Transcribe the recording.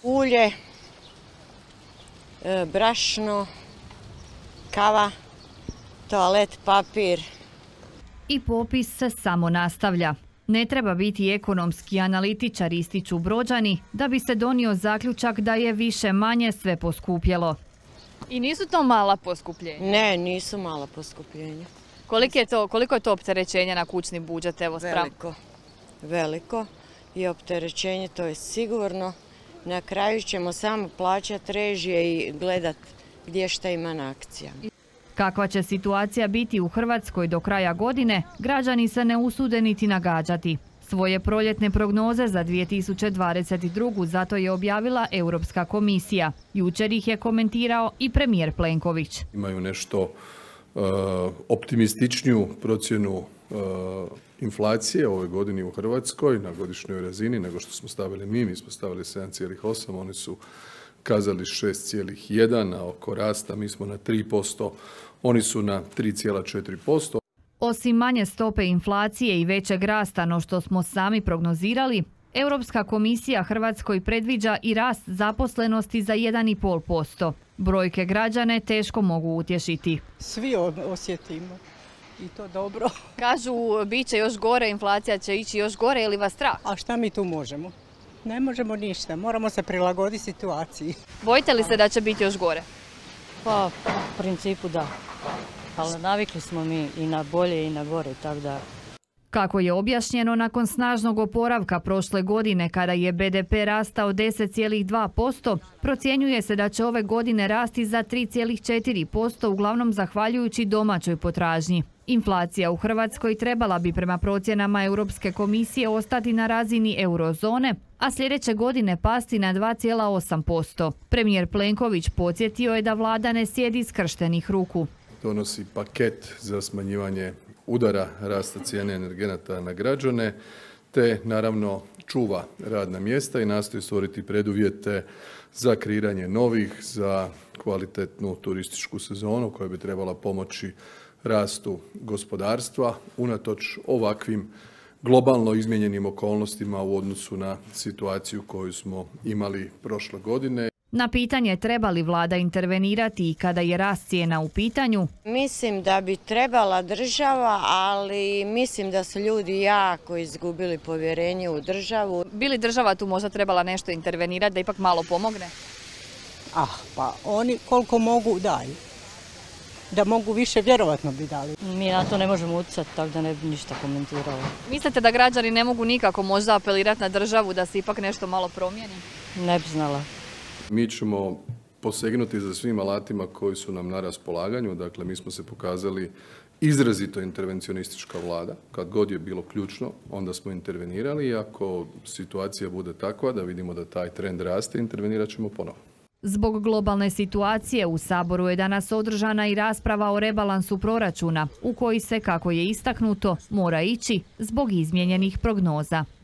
Ulje, brašno, kava, toalet papir. I popis se samo nastavlja. Ne treba biti ekonomski analitičar, ističu Brođani, da bi se donio zaključak da je više manje sve poskupjelo. I nisu to mala poskupljenja? Ne, nisu mala poskupljenja. Koliko je to opterećenje na kućni budžet? Veliko je opterećenje, to je sigurno. Na kraju ćemo samo plaćati režije i gledati gdje šta ima na akcijama. Kakva će situacija biti u Hrvatskoj do kraja godine, građani se ne usude niti nagađati. Svoje proljetne prognoze za 2022. zato je objavila Europska komisija. Jučer ih je komentirao i premijer Plenković. Imaju nešto optimističniju procjenu inflacije ove godine u Hrvatskoj na godišnjoj razini nego što smo stavili mi. Mi smo stavili 7,8, oni su kazali 6,1, a oko rasta mi smo na 3%, oni su na 3,4%. Osim manje stope inflacije i većeg rasta no što smo sami prognozirali, Europska komisija Hrvatskoj predviđa i rast zaposlenosti za 1,5%. Brojke građane teško mogu utješiti. Svi osjetimo i to dobro. Kažu bit će još gore, inflacija će ići još gore, je li vas strah? A šta mi tu možemo? Ne možemo ništa, moramo se prilagoditi situaciji. Bojite li se da će biti još gore? Pa, u principu da. Ali navikli smo mi i na bolje i na gore, tako da... Kako je objašnjeno, nakon snažnog oporavka prošle godine kada je BDP rastao 10,2%, procjenjuje se da će ove godine rasti za 3,4%, uglavnom zahvaljujući domaćoj potražnji. Inflacija u Hrvatskoj trebala bi prema procjenama Europske komisije ostati na razini eurozone, a sljedeće godine pasti na 2,8%. Premijer Plenković podsjetio je da vlada ne sjedi skrštenih ruku. Donosi paket za smanjivanje udara rasta cijene energenata na građane, te naravno čuva radna mjesta i nastoji stvoriti preduvjete za kreiranje novih, za kvalitetnu turističku sezonu koja bi trebala pomoći rastu gospodarstva unatoč ovakvim globalno izmijenjenim okolnostima u odnosu na situaciju koju smo imali prošle godine. Na pitanje treba li vlada intervenirati i kada je rast cijena u pitanju? Mislim da bi trebala država, ali mislim da su ljudi jako izgubili povjerenje u državu. Bi li država tu možda trebala nešto intervenirati da ipak malo pomogne? Pa oni koliko mogu daju. Da mogu više, vjerovatno bi dali. Mi na to ne možemo utjecati, tako da ne bi ništa komentirali. Mislite da građani ne mogu nikako možda apelirati na državu da se ipak nešto malo promijeni? Ne bi znala. Mi ćemo posegnuti za svim alatima koji su nam na raspolaganju. Dakle, mi smo se pokazali izrazito intervencionistička vlada. Kad god je bilo ključno, onda smo intervenirali i ako situacija bude takva da vidimo da taj trend raste, intervenirat ćemo ponovo. Zbog globalne situacije u Saboru je danas održana i rasprava o rebalansu proračuna, u koji se, kako je istaknuto, mora ići zbog izmijenjenih prognoza.